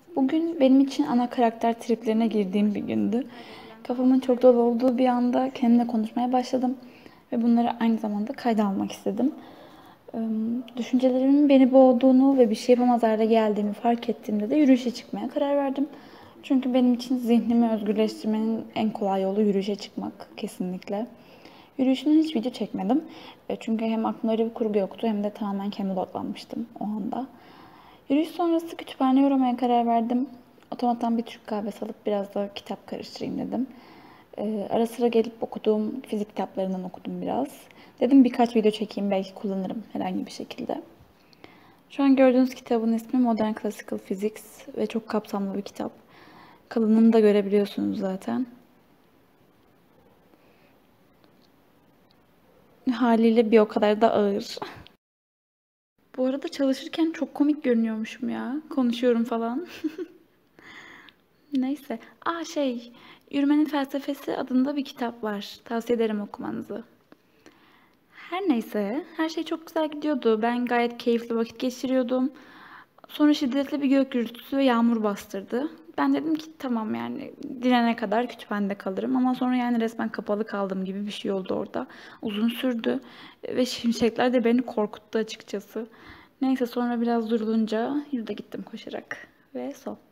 Bugün benim için ana karakter triplerine girdiğim bir gündü. Kafamın çok dolu olduğu bir anda kendimle konuşmaya başladım. Ve bunları aynı zamanda kayda almak istedim. Düşüncelerimin beni boğduğunu ve bir şey yapamaz hale geldiğimi fark ettiğimde de yürüyüşe çıkmaya karar verdim. Çünkü benim için zihnimi özgürleştirmenin en kolay yolu yürüyüşe çıkmak kesinlikle. Yürüyüşümden hiç video çekmedim. Çünkü hem aklımda öyle bir kurgu yoktu hem de tamamen kendime odaklanmıştım o anda. Yürüyüş sonrası kütüphaneye uğramaya karar verdim. Otomattan bir Türk kahvesi alıp biraz da kitap karıştırayım dedim. Ara sıra gelip okuduğum fizik kitaplarından okudum biraz. Dedim birkaç video çekeyim, belki kullanırım herhangi bir şekilde. Şu an gördüğünüz kitabın ismi Modern Classical Physics ve çok kapsamlı bir kitap. Kalınlığını da görebiliyorsunuz zaten. Haliyle bir o kadar da ağır. Bu arada çalışırken çok komik görünüyormuşum ya. Konuşuyorum falan. Neyse. Yürümenin Felsefesi adında bir kitap var. Tavsiye ederim okumanızı. Her neyse, her şey çok güzel gidiyordu. Ben gayet keyifli vakit geçiriyordum. Sonra şiddetli bir gök gürültüsü ve yağmur bastırdı. Ben dedim ki tamam, yani dinene kadar kütüphanede kalırım. Ama sonra yani resmen kapalı kaldım gibi bir şey oldu orada. Uzun sürdü ve şimşekler de beni korkuttu açıkçası. Neyse, sonra biraz durulunca yurda gittim koşarak ve son.